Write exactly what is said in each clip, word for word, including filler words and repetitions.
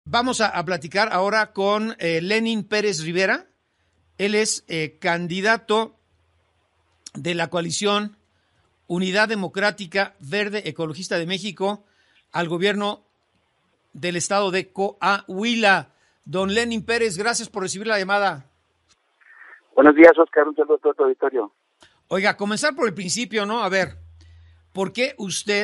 vamos a, a platicar ahora con eh, Lenin Pérez Rivera. Él es eh, candidato de la coalición Unidad Democrática Verde Ecologista de México al gobierno del estado de Coahuila. Don Lenin Pérez, gracias por recibir la llamada. Buenos días, Oscar, un saludo a todo tu auditorio. Oiga, comenzar por el principio, ¿no? A ver, ¿por qué usted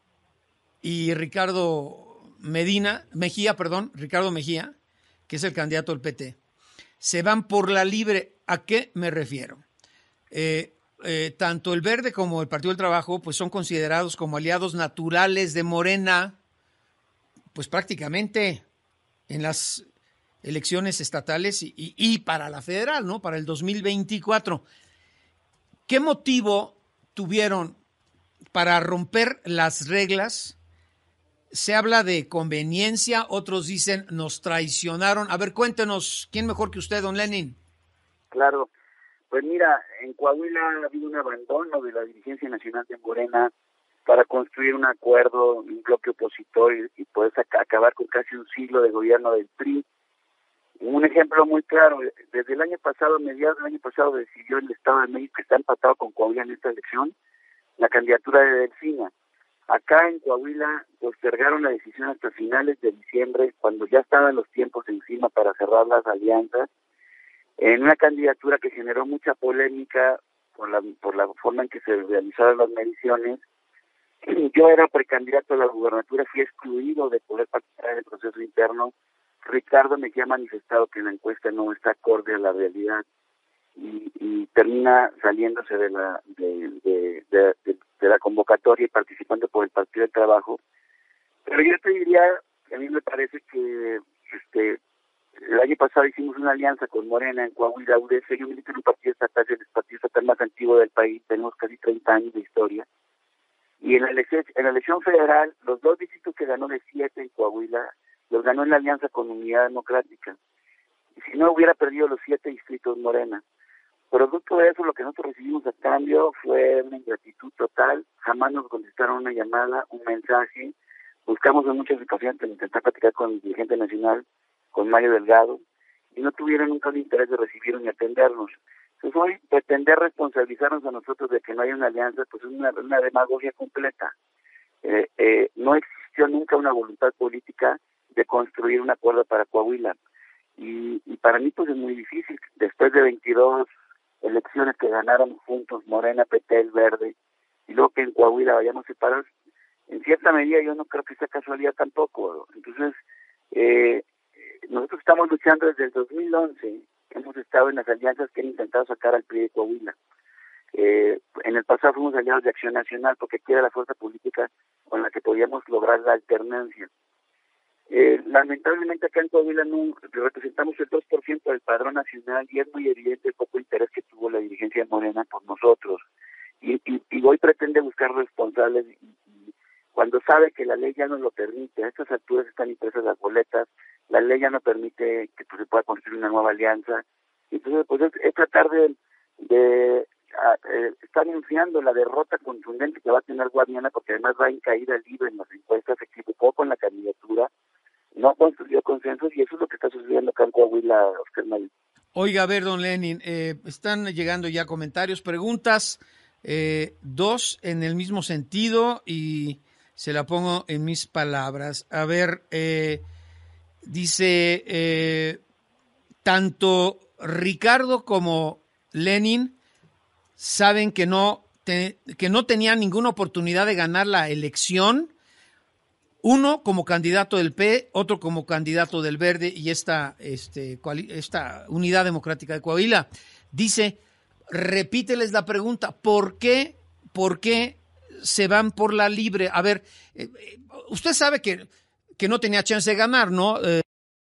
y Ricardo Medina, Mejía, perdón, Ricardo Mejía, que es el candidato del P T, se van por la libre? ¿A qué me refiero? Eh, eh, tanto el Verde como el Partido del Trabajo pues son considerados como aliados naturales de Morena, pues prácticamente en las elecciones estatales y, y, y para la federal, ¿no? Para el dos mil veinticuatro. ¿Qué motivo tuvieron para romper las reglas? Se habla de conveniencia, otros dicen nos traicionaron. A ver, cuéntenos, ¿quién mejor que usted, don Lenin? Claro, pues mira, en Coahuila ha habido un abandono de la dirigencia nacional de Morena para construir un acuerdo, un bloque opositor y, y poder saca, acabar con casi un siglo de gobierno del P R I. Un ejemplo muy claro, desde el año pasado, a mediados del año pasado, decidió el Estado de México, que está empatado con Coahuila en esta elección, la candidatura de Delfina. Acá en Coahuila postergaron la decisión hasta finales de diciembre, cuando ya estaban los tiempos encima para cerrar las alianzas, en una candidatura que generó mucha polémica por la, por la forma en que se realizaron las mediciones. Yo era precandidato a la gubernatura, fui excluido de poder participar en el proceso interno. Ricardo Mejía ha manifestado que la encuesta no está acorde a la realidad y, y termina saliéndose de la de, de, de, de, de la convocatoria y participando por el Partido del Trabajo. Pero yo te diría que a mí me parece que este el año pasado hicimos una alianza con Morena en Coahuila, U D C. Yo milito en un partido estatal, el partido estatal más antiguo del país, tenemos casi treinta años de historia. Y en la elección, en la elección federal, los dos distritos que ganó de siete en Coahuila, los ganó en la alianza con Unidad Democrática. Y si no, hubiera perdido los siete distritos Morena. Producto de eso, lo que nosotros recibimos a cambio fue una ingratitud total. Jamás nos contestaron una llamada, un mensaje. Buscamos en muchas ocasiones intentar platicar con el dirigente nacional, con Mario Delgado, y no tuvieron nunca el interés de recibirnos ni atendernos. Entonces hoy pretender responsabilizarnos a nosotros de que no hay una alianza, pues es una, una demagogia completa. Eh, eh, no existió nunca una voluntad política de construir un acuerdo para Coahuila. Y, y para mí pues es muy difícil, después de veintidós elecciones que ganaron juntos Morena, P T, el Verde, y luego que en Coahuila vayamos separados, en cierta medida yo no creo que sea casualidad tampoco. Entonces, eh, nosotros estamos luchando desde el dos mil once, hemos estado en las alianzas que han intentado sacar al P R I de Coahuila. Eh, en el pasado fuimos aliados de Acción Nacional porque aquí era la fuerza política con la que podíamos lograr la alternancia. Eh, lamentablemente acá en Coahuila no representamos el dos por ciento del padrón nacional y es muy evidente el poco interés que tuvo la dirigencia de Morena por nosotros. Y, y, y hoy pretende buscar responsables y, y cuando sabe que la ley ya no lo permite. A estas alturas están impresas las boletas, la ley ya no permite que pues, se pueda construir una nueva alianza. Entonces, pues es, es tratar de, de a, eh, estar anunciando la derrota contundente que va a tener Guadiana, porque además va en caída libre en las encuestas, se equivocó con la candidatura, no construyó consensos y eso es lo que está sucediendo acá en Coahuila, Oscar Mayo. Oiga, a ver, don Lenin, eh, están llegando ya comentarios, preguntas, eh, dos en el mismo sentido y se la pongo en mis palabras. A ver, eh, dice, eh, tanto Ricardo como Lenin saben que no, te, que no tenían ninguna oportunidad de ganar la elección. Uno como candidato del P, otro como candidato del Verde y esta, este, esta Unidad Democrática de Coahuila. Dice, repíteles la pregunta, ¿por qué, por qué se van por la libre? A ver, eh, usted sabe que, que no tenía chance de ganar, ¿no? Eh...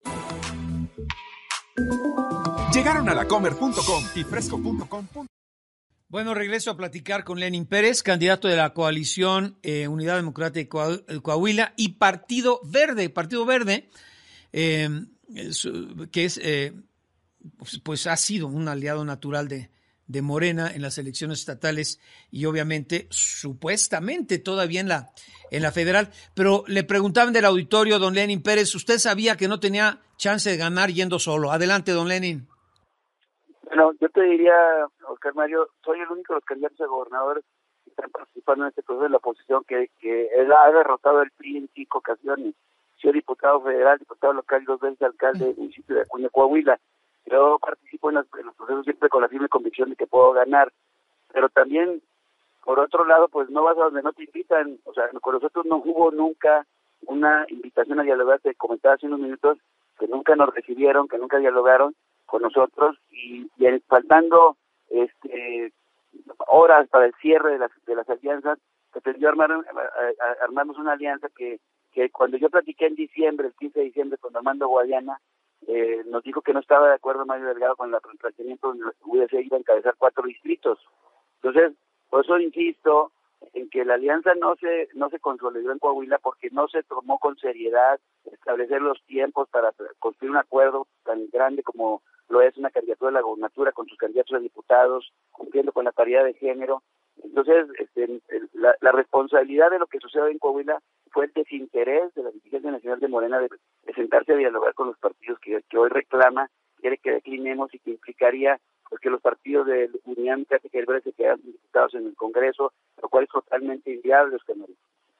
Llegaron a lacomer punto com y fresco punto com. Bueno, regreso a platicar con Lenin Pérez, candidato de la coalición eh, Unidad Democrática de Coahuila y Partido Verde, Partido Verde, eh, que es, eh, pues, pues ha sido un aliado natural de, de Morena en las elecciones estatales y obviamente, supuestamente, todavía en la, en la federal. Pero le preguntaban del auditorio, don Lenin Pérez, ¿usted sabía que no tenía chance de ganar yendo solo? Adelante, don Lenin. Bueno, yo te diría, Oscar Mario, soy el único de los candidatos a gobernador que están participando en este proceso de la oposición que, que él ha derrotado al P R I en cinco ocasiones. Soy diputado federal, diputado local y dos veces alcalde del municipio de Acuña, Coahuila. Yo participo en los, en los procesos siempre con la firme convicción de que puedo ganar, pero también, por otro lado, pues no vas a donde no te invitan. O sea, con nosotros no hubo nunca una invitación a dialogar. Te comentaba hace unos minutos que nunca nos recibieron, que nunca dialogaron con nosotros, y, y faltando este horas para el cierre de las de las alianzas, pretendió armar a, a, armarnos una alianza que, que cuando yo platiqué en diciembre, el quince de diciembre, con Armando Guadiana, eh, nos dijo que no estaba de acuerdo Mario Delgado con el planteamiento donde U D C iba a encabezar cuatro distritos. Entonces, por eso insisto en que la alianza no se no se consolidó en Coahuila porque no se tomó con seriedad establecer los tiempos para construir un acuerdo tan grande como lo es una candidatura a la gobernatura con sus candidatos a diputados, cumpliendo con la paridad de género. Entonces, este, la, la responsabilidad de lo que sucede en Coahuila fue el desinterés de la dirigencia nacional de Morena de, de sentarse a dialogar con los partidos que, que hoy reclama, quiere que declinemos y que implicaría pues que los partidos de Unidad Democrática y el Verde se quedan diputados en el Congreso, lo cual es totalmente inviable, Oscar Mario.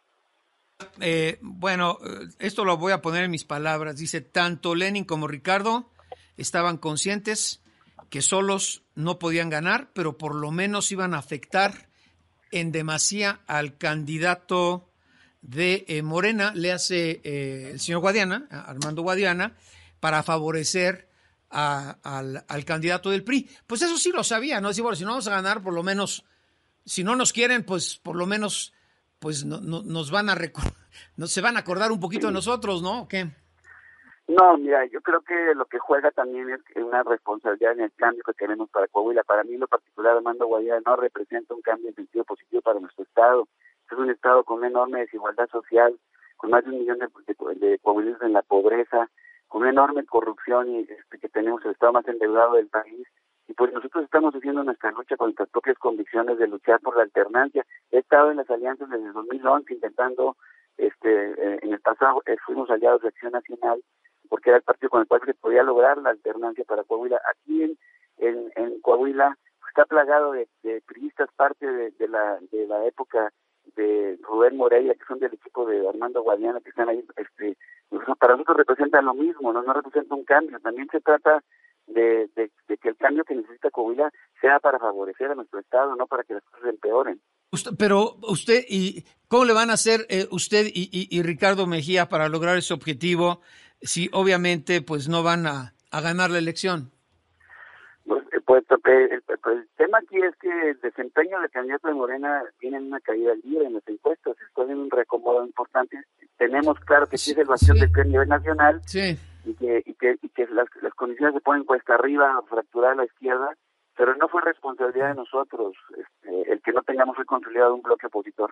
Eh, bueno, esto lo voy a poner en mis palabras. Dice, tanto Lenin como Ricardo estaban conscientes que solos no podían ganar, pero por lo menos iban a afectar en demasía al candidato de eh, Morena, le hace eh, el señor Guadiana, Armando Guadiana, para favorecer a, al, al candidato del P R I. Pues eso sí lo sabía, ¿no? Decir, bueno, si no vamos a ganar, por lo menos, si no nos quieren, pues por lo menos, pues no, no, nos van a recordar, no, se van a acordar un poquito de nosotros, ¿no? ¿O qué? No, mira, yo creo que lo que juega también es una responsabilidad en el cambio que queremos para Coahuila. Para mí, en lo particular, Armando Guadiana no representa un cambio en sentido positivo para nuestro estado. Es un estado con una enorme desigualdad social, con más de un millón de, de, de coahuilenses en la pobreza, con una enorme corrupción y este, que tenemos el estado más endeudado del país. Y pues nosotros estamos haciendo nuestra lucha con nuestras propias convicciones de luchar por la alternancia. He estado en las alianzas desde dos mil once intentando, este, eh, en el pasado eh, fuimos aliados de Acción Nacional, porque era el partido con el cual se podía lograr la alternancia para Coahuila. Aquí en, en, en Coahuila está plagado de, de priistas, parte de, de la de la época de Rubén Moreira, que son del equipo de Armando Guadiana, que están ahí. Este, para nosotros representan lo mismo, no, no representa un cambio. También se trata de, de, de que el cambio que necesita Coahuila sea para favorecer a nuestro estado, no para que las cosas empeoren. Usted, pero usted, ¿y cómo le van a hacer eh, usted y, y, y Ricardo Mejía para lograr ese objetivo si obviamente pues no van a, a ganar la elección? Pues, pues, el, pues el tema aquí es que el desempeño del candidato de Morena tiene una caída libre en las encuestas, está en un reacomodo importante. Tenemos claro que sí es el vacío sí. del P R I a nivel nacional sí. y que y que, y que las, las condiciones se ponen cuesta arriba, fracturar a la izquierda, pero no fue responsabilidad de nosotros este, el que no tengamos reconsolidado un bloque opositor.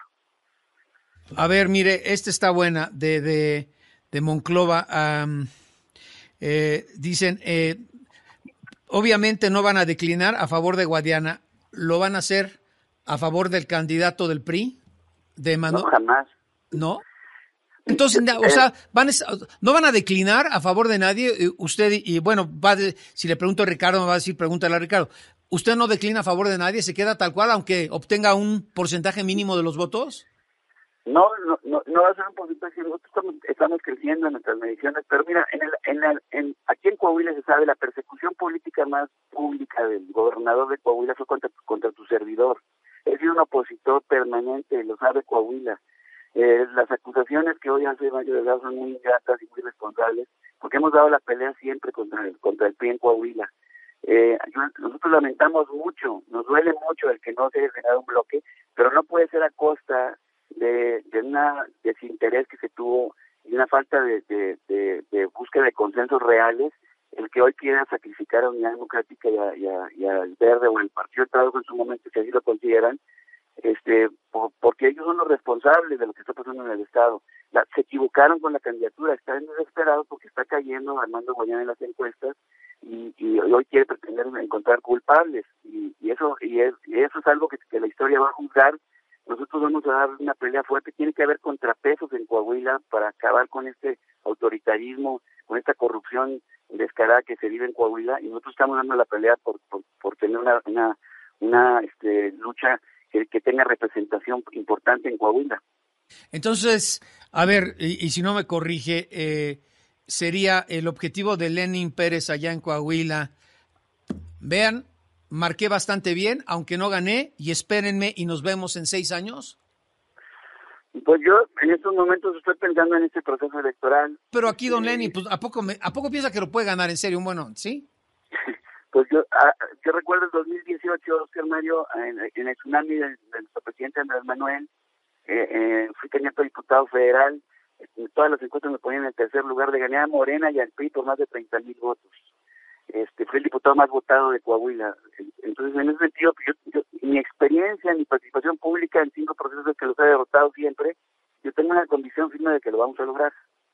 A ver, mire, esta está buena, de, de, de Monclova. Um, eh, dicen, eh, obviamente no van a declinar a favor de Guadiana, ¿lo van a hacer a favor del candidato del P R I? De Manu... No, jamás. ¿No? Entonces, o sea, van a, no van a declinar a favor de nadie, usted, y bueno, va de, si le pregunto a Ricardo, me va a decir, pregúntale a Ricardo, ¿usted no declina a favor de nadie, se queda tal cual, aunque obtenga un porcentaje mínimo de los votos? No, no, no, no va a ser un porcentaje, nosotros estamos, estamos creciendo en nuestras mediciones, pero mira, en el, en el, en, aquí en Coahuila se sabe, la persecución política más pública del gobernador de Coahuila fue contra, contra tu servidor. He sido un opositor permanente, lo sabe Coahuila. Eh, las acusaciones que hoy hace Mario Delgado son muy ingratas y muy responsables, porque hemos dado la pelea siempre contra el, contra el P R I en Coahuila. Eh, nosotros lamentamos mucho, nos duele mucho el que no se haya generado un bloque, pero no puede ser a costa de, de una desinterés que se tuvo y una falta de, de, de, de búsqueda de consensos reales, el que hoy quiera sacrificar a Unidad Democrática y, a, y, a, y al Verde o al Partido de Trabajo en su momento, si así lo consideran, este por, porque ellos son los responsables de lo que está pasando en el Estado. La, se equivocaron con la candidatura, están desesperados porque está cayendo Armando Guadiana en las encuestas, y, y hoy quiere pretender encontrar culpables, y, y eso y, es, y eso es algo que, que la historia va a juzgar. Nosotros vamos a dar una pelea fuerte. Tiene que haber contrapesos en Coahuila para acabar con este autoritarismo, con esta corrupción descarada que se vive en Coahuila, y nosotros estamos dando la pelea por por, por tener una una, una este, lucha que, que tenga representación importante en Coahuila. Entonces, a ver, y, y si no me corrige, eh, sería el objetivo de Lenin Pérez allá en Coahuila. Vean, marqué bastante bien, aunque no gané, y espérenme y nos vemos en seis años. Pues yo en estos momentos estoy pensando en este proceso electoral. Pero aquí, don eh, Lenin, pues, ¿a poco, me, ¿a poco piensa que lo puede ganar en serio? Bueno, ¿sí? Pues yo, ah, yo recuerdo el dos mil dieciocho, Oscar Mario, en, en el tsunami del, del presidente Andrés Manuel, eh, eh, fui candidato a diputado federal, en todas las encuestas me ponían en el tercer lugar, de gané a Morena y al P R I por más de treinta mil votos. Este, fui el diputado más votado de Coahuila. Entonces, en ese sentido, yo, yo, mi experiencia, mi participación pública en cinco procesos que los he derrotado siempre, yo tengo una convicción firme de que lo vamos a lograr.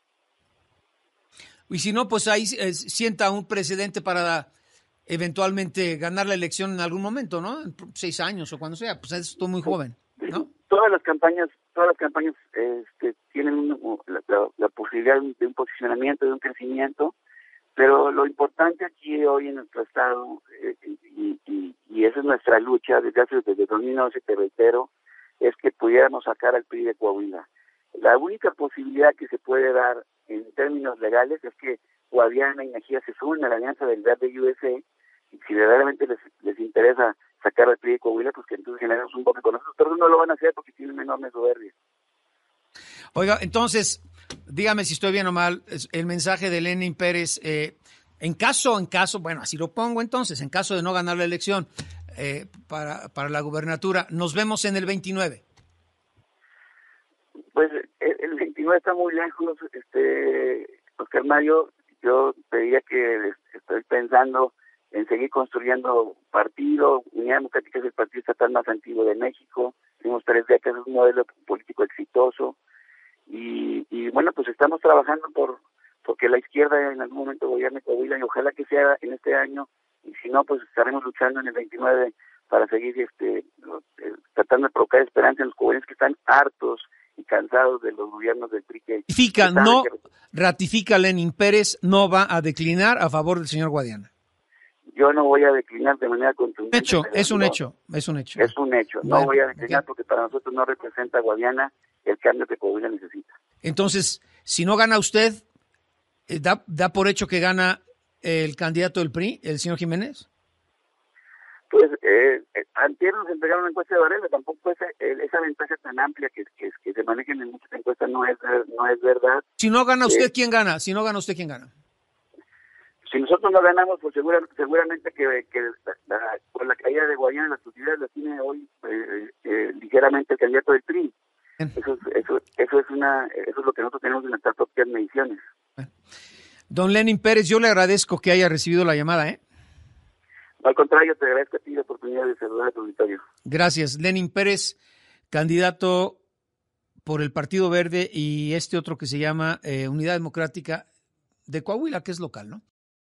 Y si no, pues ahí eh, sienta un precedente para eventualmente ganar la elección en algún momento, ¿no? En seis años o cuando sea, pues estoy muy joven, ¿no? Todas las campañas, todas las campañas este, tienen un, la, la, la posibilidad de un posicionamiento, de un crecimiento, pero lo importante aquí hoy en nuestro estado, eh, y, y, y esa es nuestra lucha desde hace desde dos mil once, te reitero, es que pudiéramos sacar al P R I de Coahuila. La única posibilidad que se puede dar en términos legales es que Guadiana y Mejía se sumen a la alianza del Verde U S A, y si verdaderamente les, les interesa sacar al P R I de Coahuila, pues que entonces generemos un bloque con nosotros, pero no lo van a hacer porque tienen enorme soberbia. Oiga, entonces, dígame si estoy bien o mal, el mensaje de Lenin Pérez, eh, en caso, en caso, bueno, así lo pongo entonces, en caso de no ganar la elección eh, para, para la gubernatura, nos vemos en el veintinueve. Pues el, el veintinueve está muy lejos, este, Oscar Mario, yo te diría que estoy pensando en seguir construyendo partido. Unidad Democrática es el partido estatal más antiguo de México, tenemos tres décadas, es un modelo político exitoso, y, y bueno, pues estamos trabajando por porque la izquierda en algún momento gobierne Coahuila, y ojalá que sea en este año, y si no, pues estaremos luchando en el veintinueve para seguir este eh, tratando de provocar esperanza en los coahuilenses que están hartos y cansados de los gobiernos del P R I. Que, Ratifica, que no, que, ratifica Lenin Pérez, no va a declinar a favor del señor Guadiana. Yo no voy a declinar de manera contundente. Hecho, es un no, hecho, es un hecho. Es un hecho, no bueno, voy a declinar okay. Porque para nosotros no representa Guadiana el cambio que Coahuila necesita. Entonces, si no gana usted, ¿da, da por hecho que gana el candidato del P R I, el señor Jiménez? Pues eh, antes nos entregaron una encuesta de Varela, tampoco esa, esa ventaja tan amplia que, que, que se manejan en muchas encuestas no es, no es verdad. Si no gana usted, eh, ¿quién gana? Si no gana usted, ¿quién gana? Si nosotros no ganamos, pues segura, seguramente que, que la, la, por la caída de Guadiana las posibilidades las tiene hoy eh, eh, ligeramente el candidato del P R I. Eso, eso, eso, es una, eso es lo que nosotros tenemos en nuestras propias mediciones. Bueno. Don Lenin Pérez, yo le agradezco que haya recibido la llamada, ¿eh? Al contrario, te agradezco a ti la oportunidad de saludar a tu auditorio. Gracias. Lenin Pérez, candidato por el Partido Verde y este otro que se llama eh, Unidad Democrática de Coahuila, que es local, ¿no?